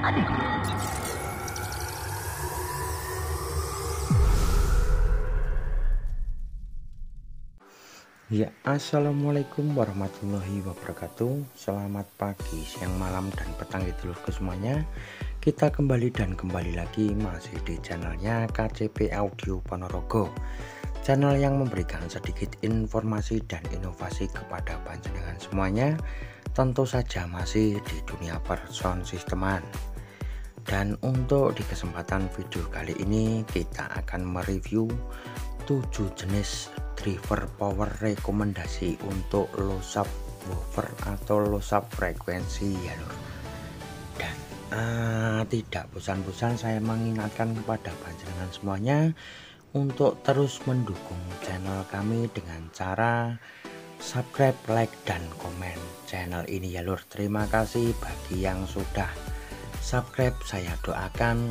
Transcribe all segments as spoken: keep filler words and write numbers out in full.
Ya, assalamualaikum warahmatullahi wabarakatuh. Selamat pagi, siang, malam, dan petang dulurku semuanya. Kita kembali dan kembali lagi masih di channelnya K C P Audio Ponorogo, channel yang memberikan sedikit informasi dan inovasi kepada panjenengan semuanya. Tentu saja masih di dunia per sound systeman. Dan untuk di kesempatan video kali ini kita akan mereview tujuh jenis driver power rekomendasi untuk low subwoofer atau low sub frekuensi ya lur. Dan uh, tidak bosan-bosan saya mengingatkan kepada panjenengan semuanya untuk terus mendukung channel kami dengan cara subscribe, like, dan komen channel ini ya lur. Terima kasih bagi yang sudah subscribe, saya doakan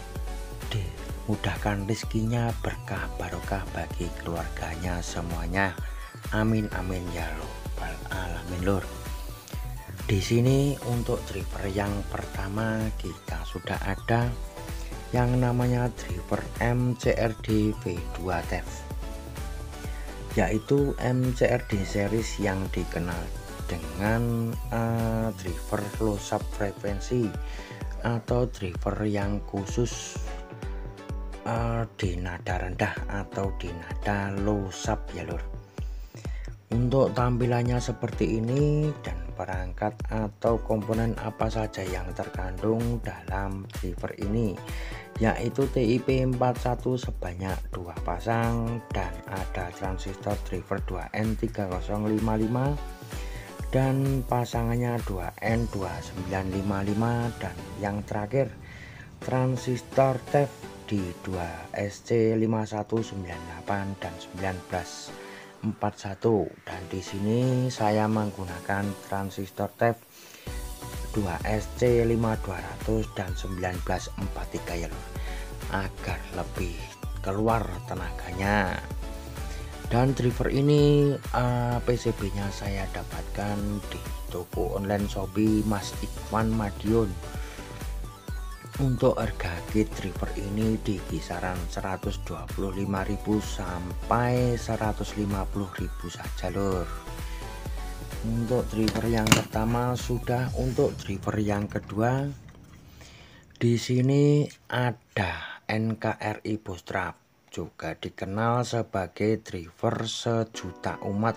dimudahkan rezekinya, berkah barokah bagi keluarganya semuanya. Amin amin ya robbal alamin lur. Di sini untuk driver yang pertama kita sudah ada yang namanya driver M C R D V dua T E V, yaitu M C R D series yang dikenal dengan uh, driver low sub frekuensi atau driver yang khusus uh, di nada rendah atau di nada low sub ya lur. Untuk tampilannya seperti ini dan perangkat atau komponen apa saja yang terkandung dalam driver ini, yaitu T I P empat puluh satu sebanyak dua pasang dan ada transistor driver dua N tiga nol lima lima dan pasangannya dua N dua sembilan lima lima, dan yang terakhir transistor T E V di dua S C lima satu sembilan delapan dan sembilan belas empat puluh satu, dan di sini saya menggunakan transistor T E V dua S C lima dua ratus dan sembilan belas empat puluh tiga ya lor, agar lebih keluar tenaganya. Dan driver ini uh, P C B nya saya dapatkan di toko online Shopee Mas Ikhwan Madiun. Untuk harga kit driver ini di kisaran seratus dua puluh lima ribu sampai seratus lima puluh ribu saja lur. Untuk driver yang pertama sudah. Untuk driver yang kedua di sini ada N K R I Bootstrap, juga dikenal sebagai driver sejuta umat,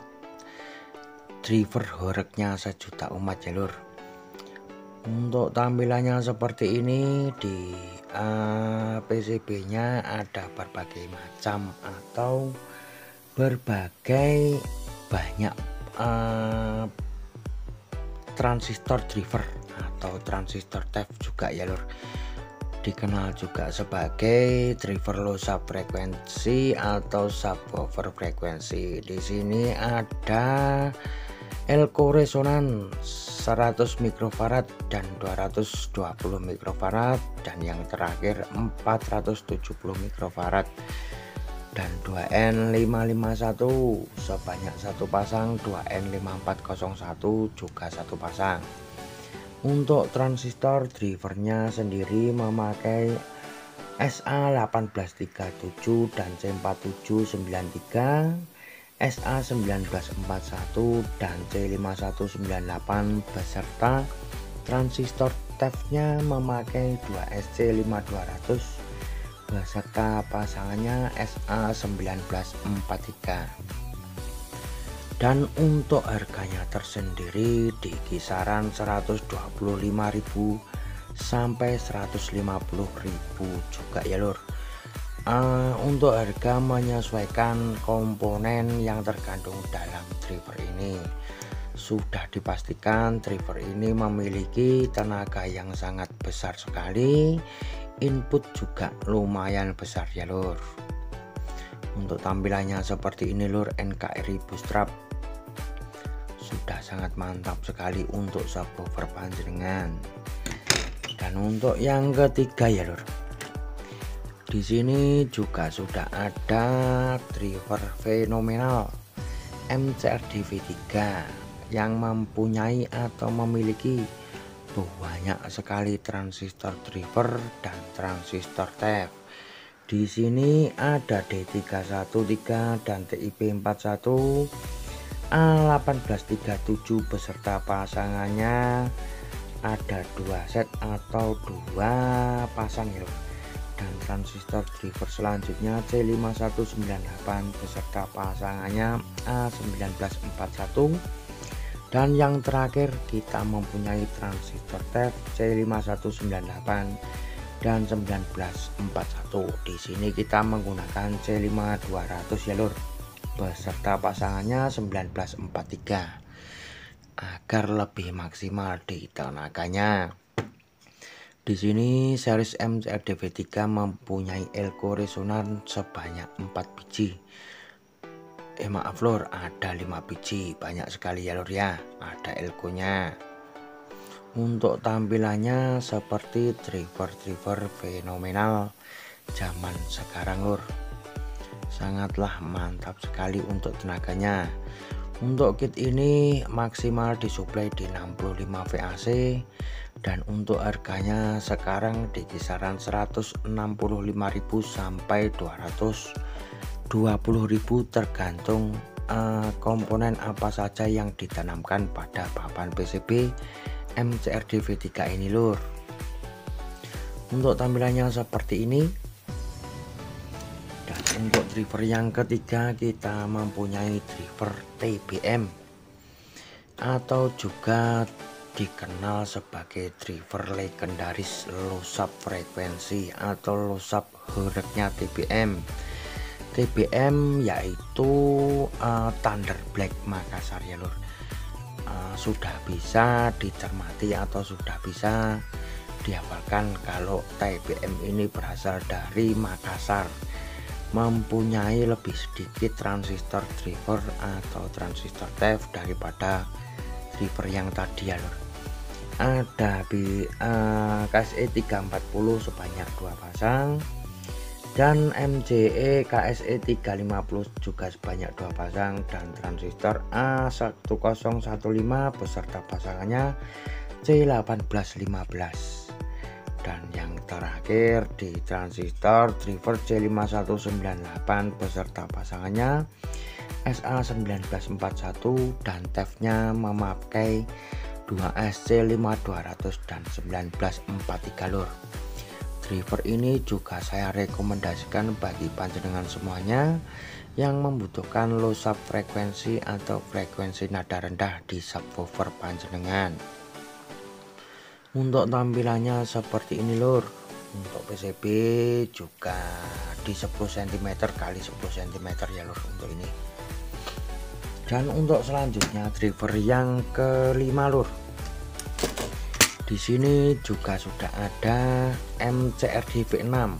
driver horeknya sejuta umat ya lur. Untuk tampilannya seperti ini, di uh, P C B nya ada berbagai macam atau berbagai banyak uh, transistor driver atau transistor T E V juga ya lur. Dikenal juga sebagai driver low sub frekuensi atau subwoofer frekuensi. Di sini ada elko resonan seratus mikrofarad dan dua ratus dua puluh mikrofarad, dan yang terakhir empat ratus tujuh puluh mikrofarad, dan dua N lima lima satu sebanyak satu pasang, dua N lima empat nol satu juga satu pasang. Untuk transistor drivernya sendiri memakai S A satu delapan tiga tujuh dan C empat tujuh sembilan tiga, S A satu sembilan empat satu dan C lima satu sembilan delapan, beserta transistor T E V nya memakai dua S C lima dua ratus beserta pasangannya S A satu sembilan empat tiga. Dan untuk harganya tersendiri di kisaran seratus dua puluh lima ribu sampai seratus lima puluh ribu juga ya lur. Uh, untuk harga menyesuaikan komponen yang terkandung dalam driver ini. Sudah dipastikan driver ini memiliki tenaga yang sangat besar sekali, input juga lumayan besar ya lur. Untuk tampilannya seperti ini lur, N K R I Bootstrap sudah sangat mantap sekali untuk subwoofer panjenengan. Dan untuk yang ketiga ya lur, di sini juga sudah ada driver fenomenal M C R D V tiga yang mempunyai atau memiliki banyak sekali transistor driver dan transistor T F. Di sini ada D tiga satu tiga dan T I P empat satu, A satu delapan tiga tujuh beserta pasangannya, ada dua set atau dua pasang ya. Dan transistor driver selanjutnya C lima satu sembilan delapan beserta pasangannya A satu sembilan empat satu. Dan yang terakhir kita mempunyai transistor T F C lima satu sembilan delapan dan satu sembilan empat satu. Di sini kita menggunakan C lima dua ratus ya lur, beserta pasangannya satu sembilan empat tiga agar lebih maksimal di tenagannya. Di sini series M C R D V tiga mempunyai elko resonan sebanyak empat biji. Eh maaf lur, ada lima biji, banyak sekali ya lur ya, ada elkonya. Untuk tampilannya seperti driver-driver fenomenal zaman sekarang lur, sangatlah mantap sekali untuk tenaganya. Untuk kit ini maksimal disuplai di enam puluh lima volt A C dan untuk harganya sekarang di kisaran seratus enam puluh lima ribu sampai dua ratus dua puluh ribu tergantung uh, komponen apa saja yang ditanamkan pada papan P C B M C R D V tiga ini lur. Untuk tampilannya seperti ini. Dan untuk driver yang ketiga kita mempunyai driver T B M atau juga dikenal sebagai driver legendaris low sub frekuensi atau low sub horeknya T B M. T B M yaitu uh, Thunder Black Makassar ya lur. Uh, sudah bisa dicermati atau sudah bisa dihafalkan kalau T B M ini berasal dari Makassar, mempunyai lebih sedikit transistor driver atau transistor T F daripada driver yang tadi ya lur. Ada di uh, K S E tiga empat nol sebanyak dua pasang dan M C E K S E tiga lima nol juga sebanyak dua pasang, dan transistor A satu nol satu lima beserta pasangannya C satu delapan lima belas. Dan yang terakhir di transistor driver C lima satu sembilan delapan beserta pasangannya S A satu sembilan empat satu dan T F nya memakai dua S C lima dua ratus dan sembilan belas empat tiga lur. Driver ini juga saya rekomendasikan bagi panjenengan semuanya yang membutuhkan low sub frekuensi atau frekuensi nada rendah di subwoofer panjenengan. Untuk tampilannya seperti ini lur. Untuk P C B juga di sepuluh sentimeter kali sepuluh sentimeter ya lur untuk ini. Dan untuk selanjutnya driver yang kelima lur. Di sini juga sudah ada M C R D V enam,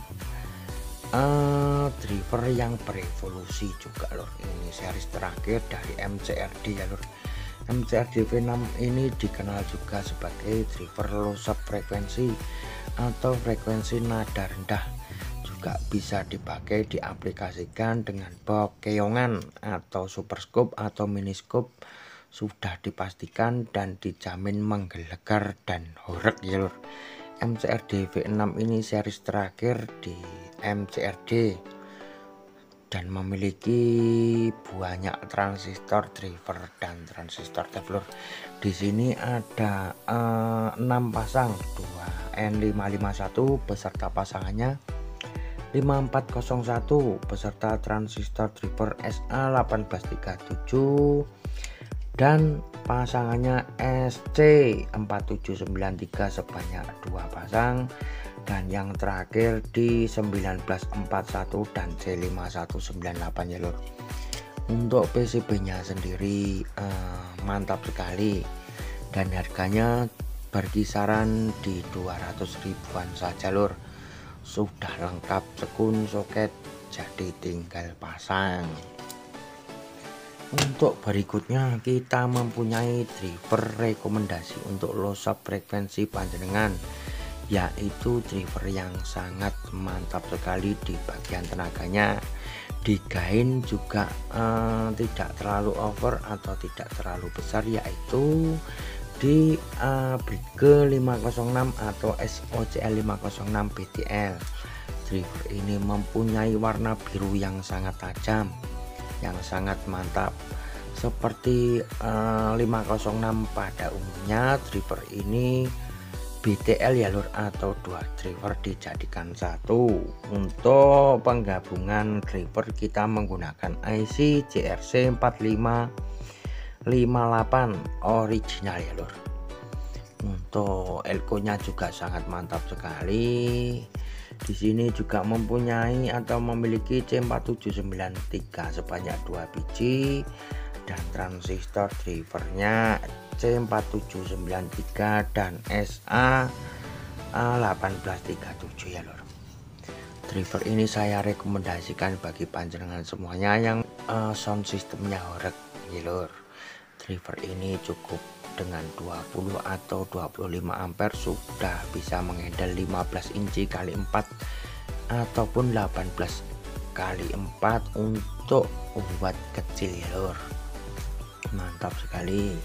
uh, driver yang berevolusi juga lur. Ini series terakhir dari M C R D ya lur. M C R D V enam ini dikenal juga sebagai driver low sub frekuensi atau frekuensi nada rendah. Juga bisa dipakai diaplikasikan dengan box keongan atau super scope atau mini scope. Sudah dipastikan dan dijamin menggelegar dan horek ya lur. M C R D V enam ini series terakhir di M C R D dan memiliki banyak transistor driver dan transistor T F lur. Di sini ada uh, enam pasang, dua N lima lima satu beserta pasangannya lima empat nol satu beserta transistor driver S A satu delapan tiga tujuh dan pasangannya S C empat tujuh sembilan tiga sebanyak dua pasang, dan yang terakhir di sembilan belas empat satu dan C lima satu sembilan delapan ya lur. Untuk P C B nya sendiri eh, mantap sekali dan harganya berkisaran di dua ratus ribuan saja lur. Sudah lengkap sekun soket, jadi tinggal pasang. Untuk berikutnya kita mempunyai driver rekomendasi untuk low sub frekuensi panjenengan, yaitu driver yang sangat mantap sekali di bagian tenaganya. Di gain juga eh, tidak terlalu over atau tidak terlalu besar, yaitu di uh, Brigge lima nol enam atau S O C L lima nol enam B T L. Driver ini mempunyai warna biru yang sangat tajam, yang sangat mantap. Seperti uh, lima nol enam pada umumnya, driver ini B T L ya lur, atau dua driver dijadikan satu. Untuk penggabungan driver kita menggunakan I C J R C empat lima lima delapan original ya lur. Untuk elko-nya juga sangat mantap sekali. Di sini juga mempunyai atau memiliki C empat tujuh sembilan tiga sebanyak dua biji, dan transistor drivernya C empat tujuh sembilan tiga dan S A delapan belas tiga tujuh ya lur. Driver ini saya rekomendasikan bagi panjenengan semuanya yang uh, sound sistemnya horeg ya lur. Driver ini cukup dengan dua puluh atau dua puluh lima ampere sudah bisa menghandle lima belas inci kali empat ataupun delapan belas kali empat untuk buat kecil ya lur. Mantap sekali.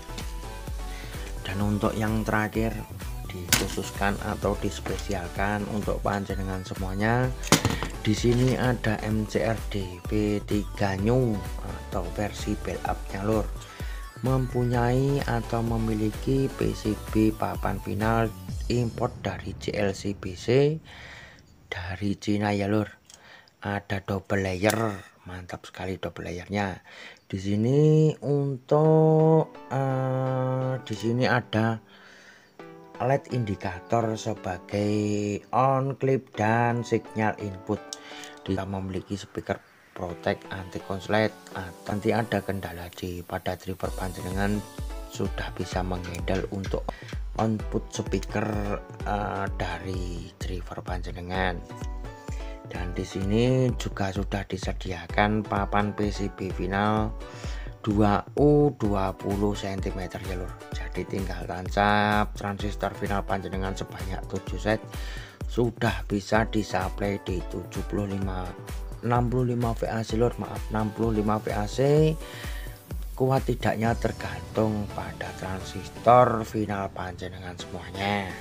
Dan untuk yang terakhir dikhususkan atau dispesialkan untuk panjenengan semuanya, di sini ada M C R D B tiga New atau versi build up nya lur, mempunyai atau memiliki P C B papan final import dari J L C B C dari Cina ya lur. Ada double layer, mantap sekali double layernya. Di sini untuk uh, di sini ada L E D indikator sebagai on, clip, dan signal input. Kita memiliki speaker protect anti konslet. Nanti ada kendala di pada driver panjenengan sudah bisa menghandle untuk output speaker uh, dari driver panjenengan. Dan di sini juga sudah disediakan papan P C B final dua U dua puluh sentimeter ya lur. Jadi tinggal tancap transistor final panjenengan sebanyak tujuh set, sudah bisa disuplai di tujuh puluh lima enam puluh lima V A C lur, maaf enam puluh lima V A C. Kuat tidaknya tergantung pada transistor final panjenengan semuanya.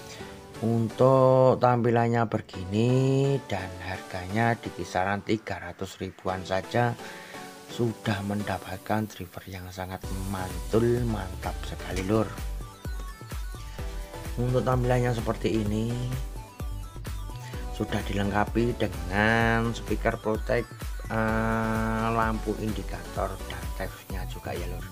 Untuk tampilannya begini dan harganya di kisaran tiga ratus ribuan saja sudah mendapatkan driver yang sangat mantul, mantap sekali lur. Untuk tampilannya seperti ini, sudah dilengkapi dengan speaker protect, uh, lampu indikator, dan teksnya juga ya lur.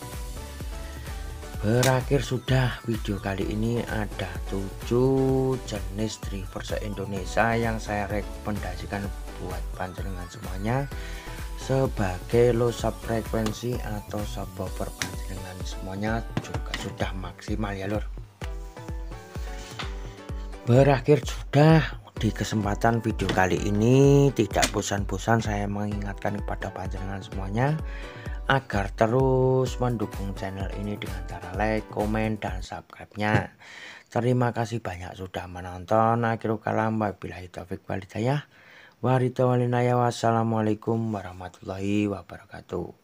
Berakhir sudah video kali ini. Ada tujuh jenis driver se-Indonesia yang saya rekomendasikan buat panjenengan semuanya sebagai low sub frekuensi atau subwoofer panjenengan semuanya juga sudah maksimal ya lur. Berakhir sudah di kesempatan video kali ini. Tidak bosan-bosan saya mengingatkan kepada panjenengan semuanya agar terus mendukung channel ini dengan cara like, komen, dan subscribe-nya. Terima kasih banyak sudah menonton. Akhirul kalam, wabillahi taufiq wal hidayah. Wassalamualaikum warahmatullahi wabarakatuh.